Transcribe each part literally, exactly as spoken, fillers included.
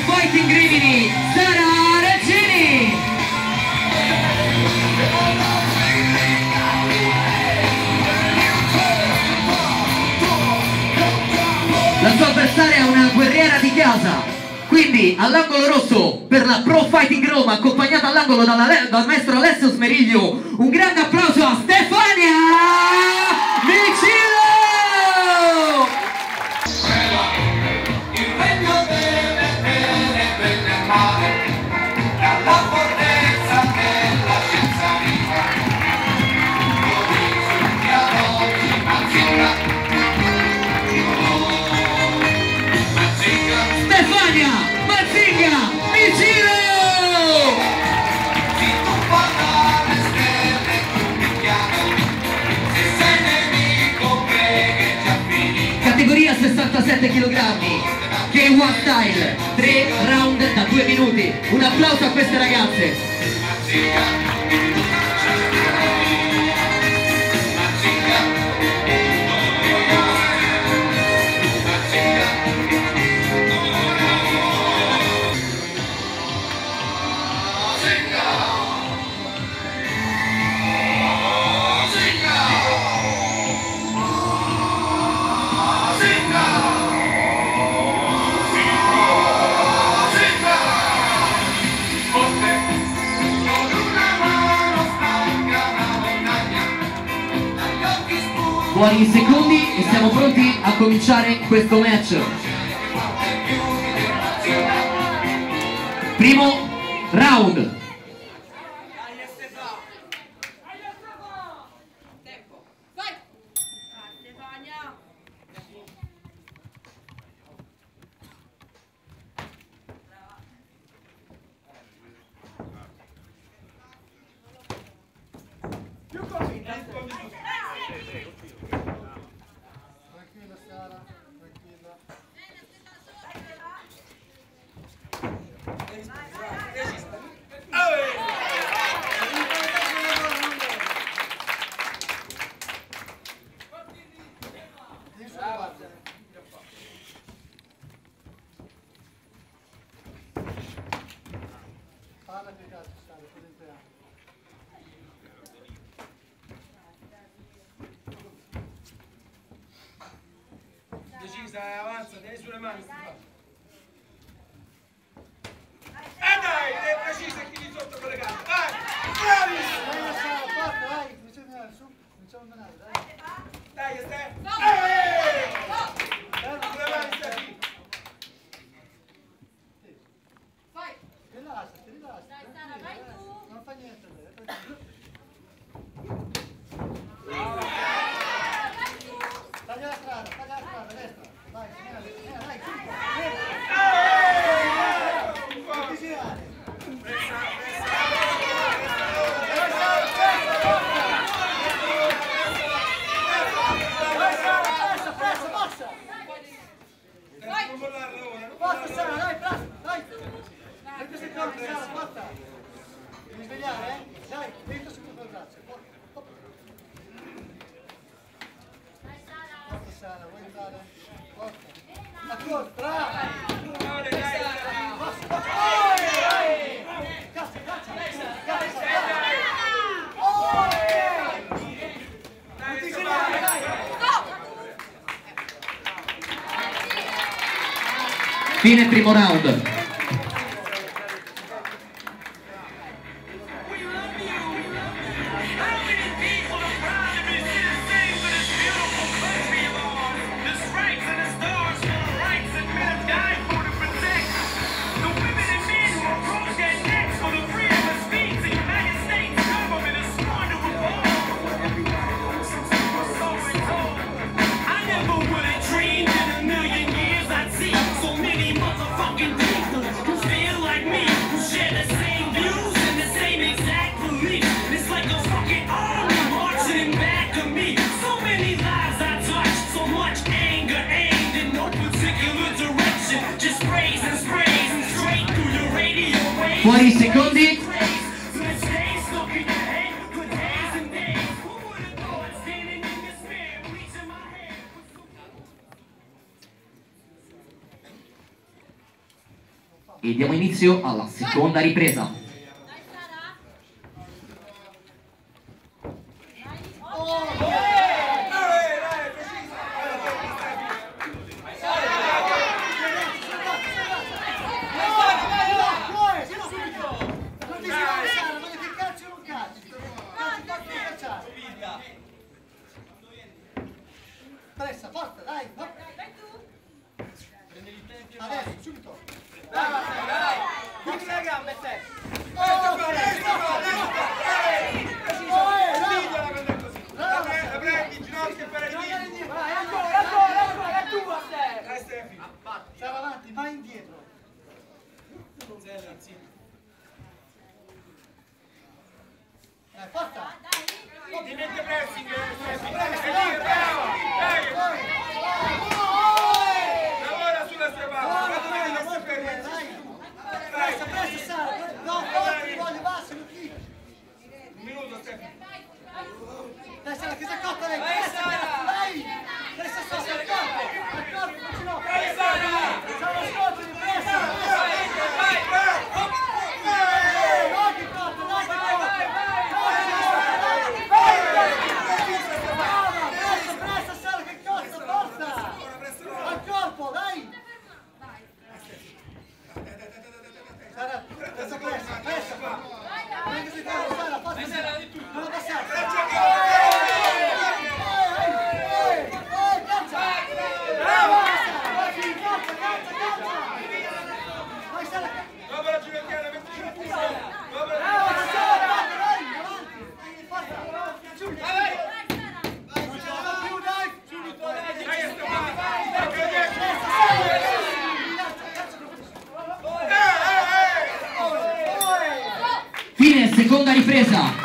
Fighting Rimini, Sara Regini. La sua avversaria è una guerriera di casa, quindi all'angolo rosso per la Pro Fighting Roma, accompagnata all'angolo dal maestro Alessio Smeriglio, un grande applauso a Stefania Micillo! Categoria sessantasette chilogrammi, K uno Style, tre round da due minuti. Un applauso a queste ragazze. Buoni secondi e siamo pronti a cominciare questo match. Primo round. Decisa, avanza, tieni sulle mani. E dai, è precisa e chi di sotto con le gambe. Vai! Bravissimo! Dai, dai, stai. Sulle mani, stai. Vai! Rilassati, rilassati. Dai, Sara, vai tu! Non fa niente. Taglia la strada, taglia la strada, destra. Vai, signora, signora, dai, cinque. Non ti girare. Pressa, pressa, basta. Vai! Non mollarla ora. Forza, Sara, dai, pressa, dai. venti secondi, Sara, forza. Devi svegliare, eh? Dai, venti secondi col braccio. Forza, Sara, vuoi andare? Forza. A corta! Dai, dai, Forza, forza! Oi! Cazzo, cazzo! Cazzo! Oi! Non ti girare, dai! Fine primo round. Fuori i secondi. e diamo inizio alla seconda ripresa. Dai Sara. Pressa, forza, dai! Dai, vai tu. Adesso, subito! Dai, dai, dai! Tutti le gambe, te! Oh, Questo qua, questo qua, questo qua! Ehi! Preciso! Spigliala quando è così! La prendi, la prendi, in ginocchio e per il dito! Vai, ancora, ancora, ancora, è tua, Ste! Dai, Stefi! Stava avanti, vai indietro! Zella, sì. Dai, forza! Ti mette pressing, Stefi! È lì, bravo! Dai! Lavora sulla strappata! Guarda dove ti lasci fermare! Pressa, pressa, Sara! No, forza, voglio, basta, non chi! Un minuto, Stefi! Dai, Sara, che si accotta lei! Vai, Pressa, Sara! cazzo, dai! Pressa, Sara, al corpo! Al corpo, non ce l'ho! Dai, Sara! Sara, ascoltami, pressa! Vai, vai, Eh, no, che corpo, dai, che corpo! Brava, pressa, pressa, Sara, che costa, forza! Al corpo, dai! Sara, pressa, pressa, pressa! Prendi il corpo, Sara, forza! Non la passare! Dopo la ginocchiata, venticinque secondi! Dopo la Fine, seconda ripresa.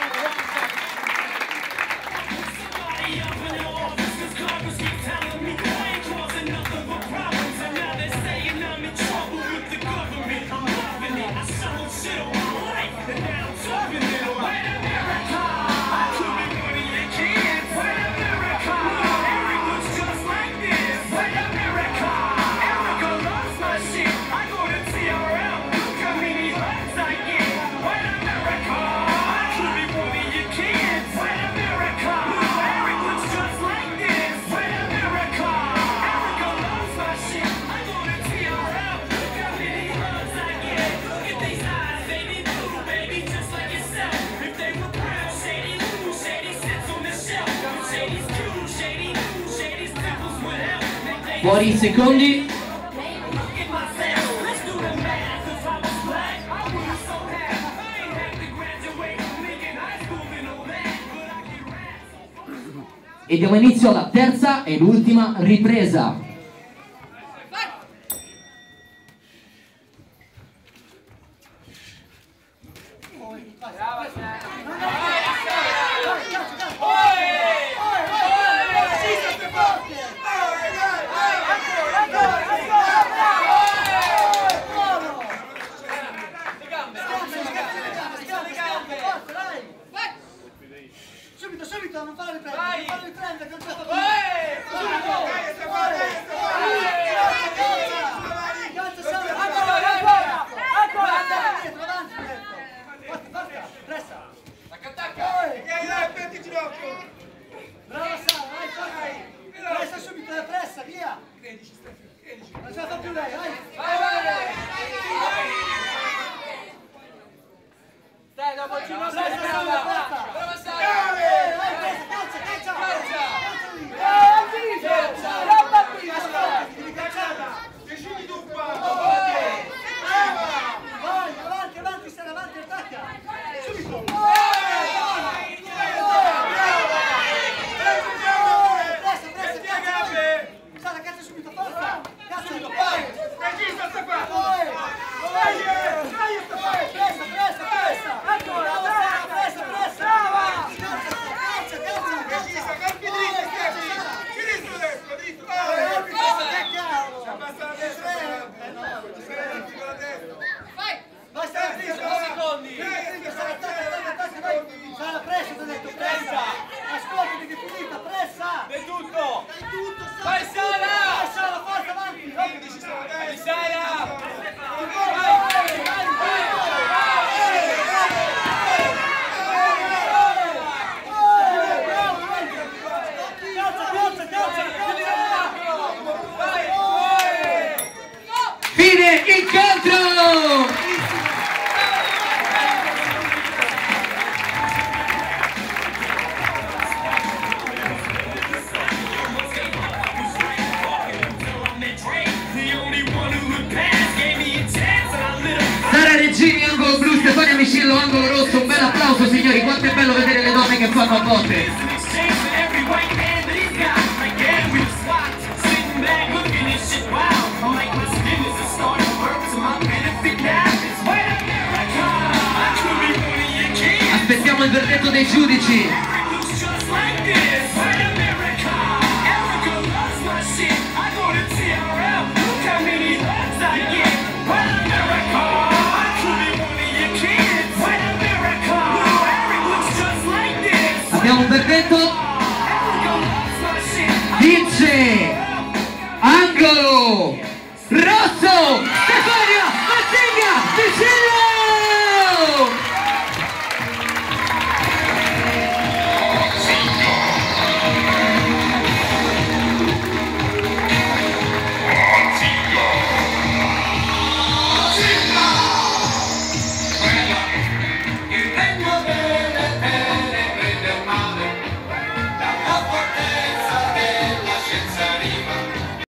Fuori i secondi. E diamo inizio alla terza ed ultima ripresa. brava, Ste! Subito, subito, non fare riprendere, Vai! non fare riprendere, che ho già fatto. Vai! Subito! Dai, Stefano, dai, Stefano! Calcia, Sara, Ancora, ancora! Ancora, avanti, Ste! dietro, avanti, dietro. Forza, forza, pressa. Attacca, attacca! Dai, dai, metti il ginocchio! Brava Sara, vai, forza. Pressa subito, la pressa, via. credici, Stefi, credici! Non ce la fa più lei, vai. Vai, vai! Dai, dopo il ginocchio, Pressa, Sara, brava! forza. Brava, Sara! Eh, vai, pressa, calcia, calcia. Calcia. Calcia lì. Eh, calcia. Brava, Calcia, devi calciare. Decidi tu qua! Vai, avanti, avanti, Sara, avanti, attacca. Subito. Pressa, pressa, calcia. Sara, calcia subito, forza. Calcia, vai. Gigillo, angolo rosso, un bel applauso signori, quanto è bello vedere le donne che fanno a botte. Aspettiamo il verdetto dei giudici. Abbiamo un verdetto.